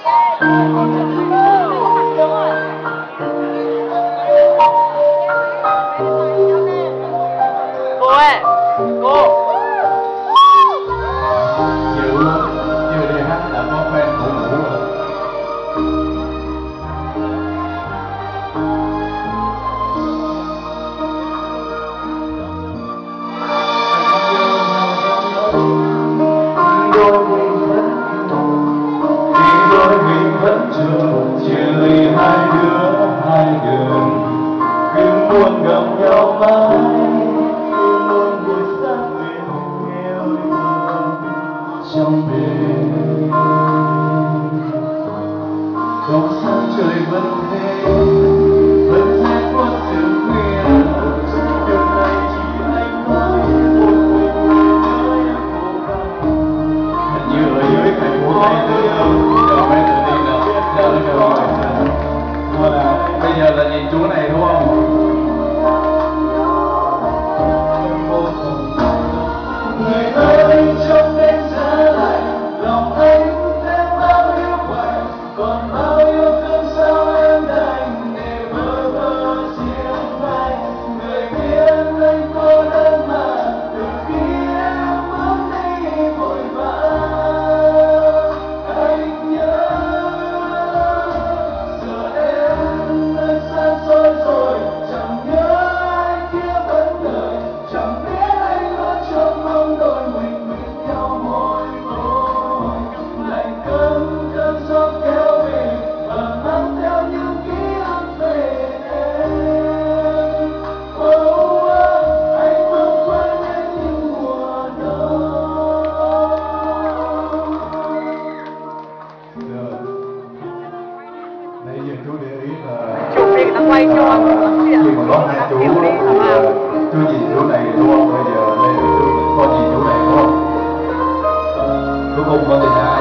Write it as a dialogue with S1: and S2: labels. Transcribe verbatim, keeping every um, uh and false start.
S1: Cô ơi, cô.
S2: Chịu chưa đi hát đã có fan ngủ ngủ rồi. Đôi mình vẫn vì đôi mình vẫn chờ chia ly hai đứa hai đường, cứ muốn gặp nhau mãi, cứ muốn buổi sáng về nghèo trong đêm. Không sao trời vẫn thế, vẫn sẽ có sự khuya. Đường này chỉ anh mãi một mình người nhớ em cố gắng. Hình như ở dưới thành phố này tới giờ phải tự đi nào biết giờ nó cơ hội. Thôi nào, bây giờ là nhìn chú này đúng không? Người ơi trong đêm giá lạnh, lòng anh thêm bao nhiêu quạnh, còn bao nhiêu cơn sao em đành để bơ vơ riêng anh. Người biết anh cô đơn mà từ khi em bước đi vội vã, anh nhớ giờ em nơi xa xôi rồi, chẳng nhớ ai kia vẫn đợi, chẳng biết anh có trong mong đôi mình bên nhau mỗi tối. Lạnh cơn cơn gió kéo về và mang theo những ký ức về em. Oh, anh không quên em những mùa đông. Rồi. Nãy giờ chú để ý là
S1: Chụp đi, người ta quay cho.
S2: khi mà có hai chú thì uh, chú nhìn chú này đúng không? Bây giờ đây là chú có nhìn chú này đúng không? Cuối cùng con thì nào?